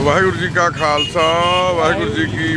वाहिगुरू जी का खालसा वाहिगुरू जी की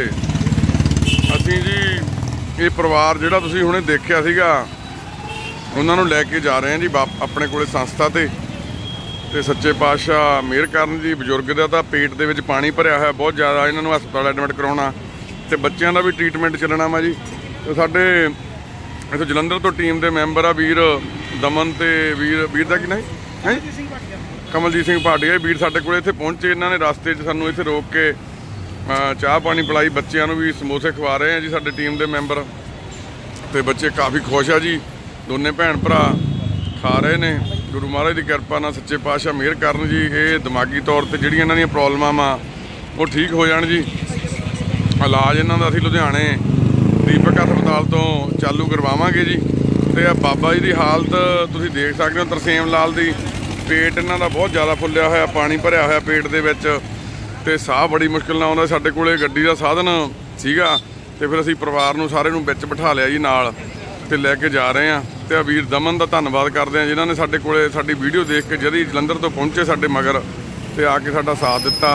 फतेह। असीं जी ये परिवार जिहड़ा तुसीं हुणे देखिया सीगा उन्हां नूं लैके जा रहे हैं जी अपने कोले संस्था ते सच्चे पातशाह मेहर करन जी। बजुर्ग दा तां पेट दे विच पानी भरिया होया बहुत ज़्यादा, इन्हां नूं हस्पताल एडमिट कराउणा ते बच्चों का भी ट्रीटमेंट चलना वा जी। तो साडे इत्थे जलंधर तो टीम के मैंबर आ वीर दमन ते वीर का की ना है कमलजीत सिंह भाटिया वीर साडे कोल इत्थे पहुंचे। इन्हों ने रास्ते सानूं इत्थे रोक के चाह पानी पिलाई, बच्चों भी समोसे खवा रहे हैं जी साडे टीम के मैंबर। तो बच्चे काफ़ी खुश आ जी, दोने भैन भरा खा रहे ने। गुरु महाराज की किरपा नाल सच्चे पातशाह मेहर करन जी। ये दिमागी तौर पर जिहड़ियां इन्हां दीयां प्रॉब्लमां वा वो ठीक हो जाण जी। इलाज इन्हां दा असीं लुधियाणे दीपक हस्पताल तो चालू करवावांगे जी। तो बाबा जी की हालत तुसीं देख सकते हो, तरसेम लाल दी पेट इन्हां दा बहुत ज़्यादा फुल्लिया होया, पानी भरिया होया पेट दे विच ते साह बड़ी मुश्किल नाल आउंदा। साडे कोले गड्डी दा साधन सीगा ते फिर असीं परिवार नूं सारे नूं विच बिठा लिया जी नाल ते लैके जा रहे हैं। तो वीर दमन का धन्नवाद करते हैं जिन्होंने साडे कोले साडी वीडियो देख के जदी जलंधर तो पहुंचे साडे मगर ते आके साडा साथ दिता।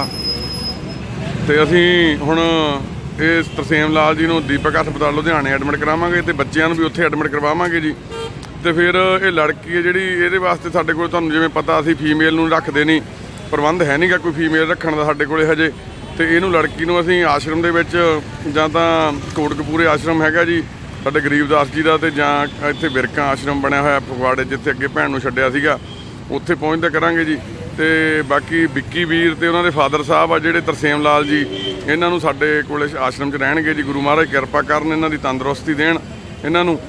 तो असीं हुण इस तरसेम लाल जी नूं दीपक हस्पताल लुधियाणे एडमिट करावांगे ते बच्चों भी उत्थे एडमिट करवावांगे जी। तो फिर ये लड़की है जिहड़ी इहदे वास्ते साडे कोल तुहानूं जिवें पता असीं फीमेल नूं रखदे नहीं, प्रबंध है नहीं गा कोई फीमेल रखण दा साडे कोले हजे। तो इहनूं लड़की नूं असीं आश्रम दे विच जां तां कोटकपूरे आश्रम हैगा जी साडे गरीबदास जी का, तो जां इत्थे बिरका आश्रम बनया होया फगवाड़े जिथे अगे भैन नूं छड्डिया सीगा उत्थे पहुँचदे करांगे जी। तो बाकी विक्की वीर ते उन्हां दे फादर साहब आ जिहड़े तरसेम लाल जी, इन्हां नूं साडे कोले आश्रम च रहणगे जी। गुरु महाराज किरपा करन, इन्हां दी तंदुरुस्ती देण इन्हां नूं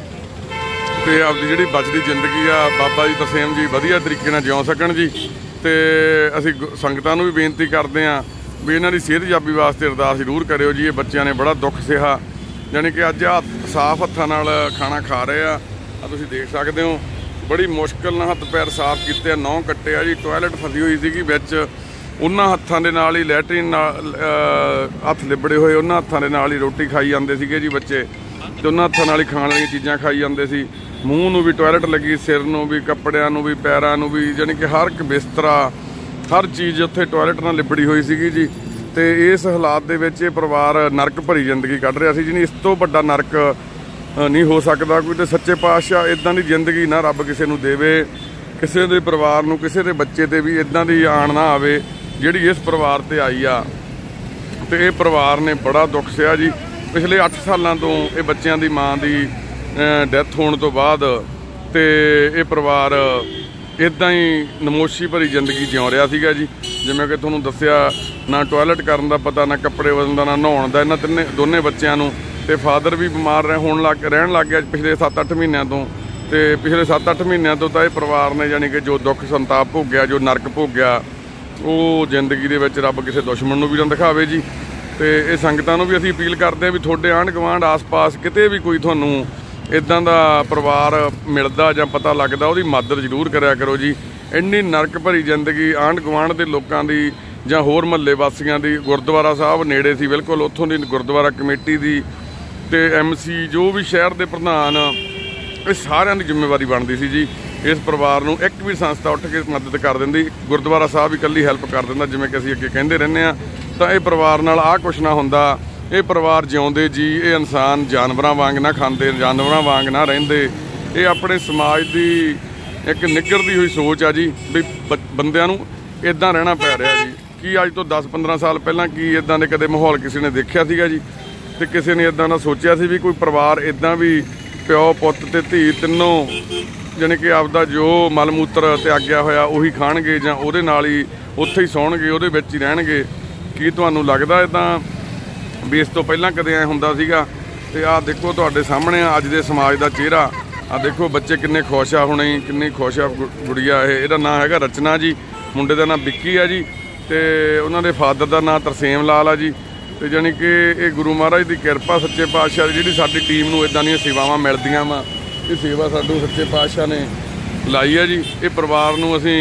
ते आपदी जिहड़ी बचदी जिंदगी आ बाबा जी तरसेम जी वधिया तरीके नाल जिउं सकण जी। तो असीं संगतां नूं भी बेनती करदे हां भी इन्हां दी सेहतयाबी वास्ते अरदास जरूर करियो जी। ये बच्चिਆਂ ने बड़ा दुख सहा, यानी कि अज साफ हत्थां नाल खाना खा रहे आ तुसीं देख सकते हो। बड़ी मुश्किल नाल हत्थ पैर साफ कीते, 9 कट्टे आ जी। टॉयलेट फसी हुई सीगी विच, उन्हां हत्थां दे नाल ही लैटरीन नाल हत्थ लिबड़े होए, उन्हां हत्थां दे नाल ही रोटी खाई जांदे सीगे जी बच्चे, ते उन्हां हत्थां नाल ही खाण वालीआं चीज़ां खाई जांदे सी। मूँह नूं भी टॉयलेट लगी, सिर नूं भी, कपड़िਆਂ नूं भी, पैरां नूं भी, यानी कि हर एक बिस्तरा हर चीज़ उत्थे टॉयलेट नाल लिबड़ी हुई सीगी जी। तो इस हालात दे विच परिवार नरक भरी जिंदगी कढ़ रहा सी जी। इस तो वड्डा नरक नहीं हो सकता कोई। तो सच्चे पातशाह इदां दी जिंदगी ना रब किसी नूं देवे, किसी दे परिवार नूं, किसी दे बच्चे ते भी इदां दी आण ना आवे जिहड़ी इस परिवार ते आई आ। तो ये परिवार ने बड़ा दुख सहा जी। पिछले 8 सालों तो ये बच्चों की माँ की डैथ होने तो बाद तो ये परिवार इदां ही नमोशी भरी जिंदगी जिउं रहा सीगा जी। जिवें कि तुहानूं दस्सिया, ना टॉयलेट करन दा पता, ना कपड़े बदलण दा, ना नहाउण दा। इन्हां दोने बच्चों नूं ते फादर भी बीमार रहण लग गया पिछले 7-8 महीनों तो। पिछले 7-8 महीनों तो ये परिवार ने यानी कि जो दुख संताप भोगया, जो नरक भोगया, वो जिंदगी दे विच रब किसी दुश्मन नूं भी ना दिखावे जी। तो ये संगतां नूं भी असीं अपील करते हैं भी तुहाडे आंढ गुआंढ आस पास किते भी कोई तुहानूं इदां दा परिवार मिलदा जां पता लगदा उहदी मदद जरूर करया करो जी। इन्नी नरक भरी जिंदगी आंढ गुआंढ दे लोकां दी जां होर महल्ले वासियां दी, गुरुद्वारा साहब नेड़े सी बिल्कुल, उत्थों दी गुरुद्वारा कमेटी दी ते MC जो भी शहर दे प्रधान, ये सारिਆਂ ਦੀ जिम्मेवारी बनती सी जी। इस परिवार नूं एक भी संस्था उठ के मदद कर दिंदी, गुरुद्वारा साहब भी इकल्ली हैल्प कर दिंदा जिवें कि असीं अगे कहंदे रहंदे आ। तां ये परिवार नाल आ कुछ ना हुंदा। ये परिवार जिउंदे जी, ये इंसान जानवरां वांग ना खांदे, जानवरां वांग ना रहिंदे। ये अपने समाज की एक निगरदी हुई सोच आ जी भी बंदिਆਂ नूं इदां रहना पै रहा जी। कि अज तो 10-15 साल पहलां की इदां दे कदे माहौल किसी ने देखिया सीगा जी? तो किसी ने इदां दा सोचिया सी भी कोई परिवार इदां भी प्यो पुत ते धी तिन्नों जाने कि आपदा जो मल मूत्र त्यागया होया उही खाणगे जां उहदे नाल ही उत्थे ही सौणगे, उहदे विच ही रहणगे? की तुहानूं लगदा इदां भी इस तो पहलां कदे ऐ हुंदा सीगा? ते आ देखो तुहाडे सामणे अज दे समाज दा चेहरा। आ देखो बच्चे किन्ने खुश आ, हुणे किन्नी खुश आ गुड़िया। इहदा नाम हैगा रचना जी, मुंडे दा नाम विक्की आ जी, ते उन्हां दे फादर दा नाम तरसेम लाल आ जी। तो जानी कि ये गुरु महाराज की किरपा सच्चे पातशाह जी, जिहड़ी साडी टीम नूं इदां दीयां सेवावां मिलदियां वा, ये सेवा साडू सच्चे पातशाह ने लाई है जी। ये परिवार नूं असीं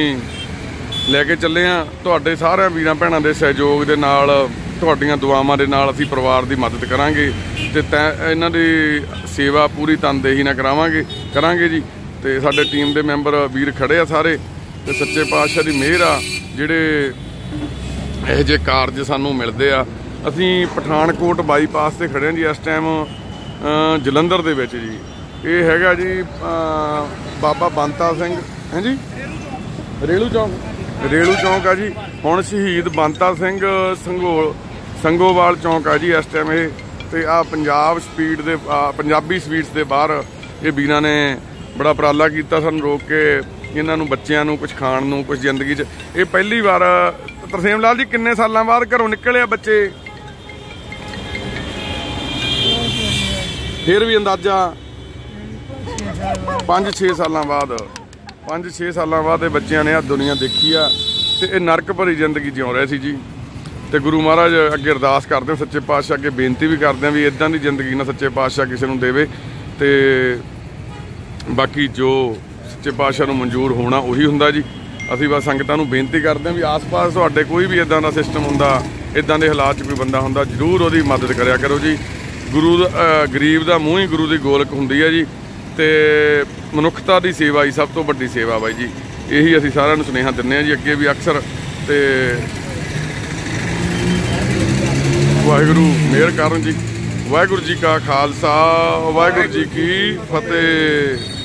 लैके चले हाँ तुहाडे सारे वीरां भैणां दे सहयोग दे नाल, तुहाडीआं दुआवां दे नाल असीं परिवार की मदद करांगे ते इन्हां दी सेवा पूरी तनदेही नाल करांगे जी। ते साडे टीम दे मैंबर वीर खड़े आ सारे, ते सच्चे पातशाह की मेहर आ जिहड़े ਇਹੋ ਜਿਹੇ ਕਾਰਜ ਸਾਨੂੰ ਮਿਲਦੇ ਆ। ਅਸੀਂ ਪਠਾਨਕੋਟ ਬਾਈਪਾਸ ਤੇ ਖੜੇ ਹਾਂ ਜੀ ਇਸ ਟਾਈਮ ਜਲੰਧਰ ਦੇ ਵਿੱਚ ਜੀ। ਇਹ ਹੈਗਾ ਜੀ ਬਾਬਾ ਬੰਤਾ ਸਿੰਘ ਹੈ ਜੀ, ਰੇਲੂ ਚੌਂਕ ਆ ਜੀ। ਹੁਣ ਸ਼ਹੀਦ ਬੰਤਾ ਸਿੰਘ ਸੰਗੋਵਾਲ ਚੌਂਕ ਆ ਜੀ ਇਸ ਟਾਈਮ ਇਹ। ਤੇ ਆ ਪੰਜਾਬੀ ਸਵੀਟਸ ਦੇ ਬਾਹਰ ਇਹ ਵੀਰਾਂ ਨੇ ਬੜਾ ਉਪਰਾਲਾ ਕੀਤਾ ਸਾਨੂੰ ਰੋਕ ਕੇ, ਇਹਨਾਂ ਨੂੰ ਬੱਚਿਆਂ ਨੂੰ ਕੁਝ ਖਾਣ ਨੂੰ, ਕੁਝ ਜ਼ਿੰਦਗੀ 'ਚ। ਇਹ ਪਹਿਲੀ ਵਾਰ ਤਰਸੇਮ ਲਾਲ ਜੀ ਕਿੰਨੇ ਸਾਲਾਂ ਬਾਅਦ ਘਰੋਂ ਨਿਕਲੇ ਆ ਬੱਚੇ? ਫਿਰ ਵੀ ਅੰਦਾਜ਼ਾ 5-6 ਸਾਲਾਂ ਬਾਅਦ 5-6 ਸਾਲਾਂ ਬਾਅਦ ਇਹ ਬੱਚਿਆਂ ਨੇ ਆ ਦੁਨੀਆ ਦੇਖੀ ਆ। ਤੇ ਇਹ ਨਰਕ ਭਰੀ ਜ਼ਿੰਦਗੀ ਜਿਉ ਰਹੇ ਸੀ ਜੀ। ਤੇ ਗੁਰੂ ਮਹਾਰਾਜ ਅੱਗੇ ਅਰਦਾਸ ਕਰਦੇ ਹਾਂ, ਸੱਚੇ ਪਾਤਸ਼ਾਹ ਅੱਗੇ ਬੇਨਤੀ ਵੀ ਕਰਦੇ ਹਾਂ ਵੀ ਇਦਾਂ ਦੀ ਜ਼ਿੰਦਗੀ ਨਾ ਸੱਚੇ ਪਾਤਸ਼ਾਹ ਕਿਸੇ ਨੂੰ ਦੇਵੇ। ਤੇ ਬਾਕੀ ਜੋ ਸੱਚੇ ਪਾਤਸ਼ਾਹ ਨੂੰ ਮਨਜ਼ੂਰ ਹੋਣਾ ਉਹੀ ਹੁੰਦਾ ਜੀ। ਅਸੀਂ ਬਸ ਸੰਗਤਾਂ ਨੂੰ ਬੇਨਤੀ ਕਰਦੇ ਹਾਂ ਵੀ ਆਸ-ਪਾਸ ਤੁਹਾਡੇ ਕੋਈ ਵੀ ਇਦਾਂ ਦਾ ਸਿਸਟਮ ਹੁੰਦਾ, ਇਦਾਂ ਦੇ ਹਾਲਾਤ 'ਚ ਕੋਈ ਬੰਦਾ ਹੁੰਦਾ, ਜ਼ਰੂਰ ਉਹਦੀ ਮਦਦ ਕਰਿਆ ਕਰੋ ਜੀ। ਗੁਰੂ ਦਾ ਗਰੀਬ ਦਾ ਮੂੰਹ ਹੀ ਗੁਰੂ ਦੀ ਗੋਲਕ ਹੁੰਦੀ ਹੈ ਜੀ। ਤੇ ਮਨੁੱਖਤਾ ਦੀ ਸੇਵਾ ਹੀ ਸਭ ਤੋਂ ਵੱਡੀ ਸੇਵਾ ਬਾਈ ਜੀ। ਇਹੀ ਅਸੀਂ ਸਾਰਿਆਂ ਨੂੰ ਸੁਨੇਹਾ ਦਿੰਦੇ ਹਾਂ ਜੀ ਅੱਗੇ ਵੀ ਅਕਸਰ। ਤੇ ਵਾਹਿਗੁਰੂ ਮਿਹਰ ਕਰਨ ਜੀ। ਵਾਹਿਗੁਰੂ ਜੀ ਕਾ ਖਾਲਸਾ, ਵਾਹਿਗੁਰੂ ਜੀ ਕੀ ਫਤਿਹ।